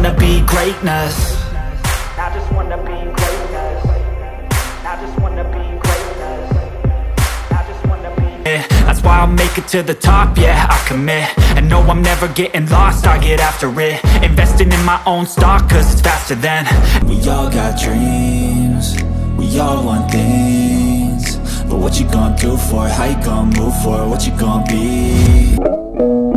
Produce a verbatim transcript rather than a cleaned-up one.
wanna be greatness. I just wanna be greatness. I just wanna be greatness. I just wanna be. Yeah, that's why I'll make it to the top, yeah, I commit. And no, I'm never getting lost, I get after it. Investing in my own stock, cause it's faster than. We all got dreams, we all want things. But what you gonna do for it? How you gonna move for it? What you gonna be?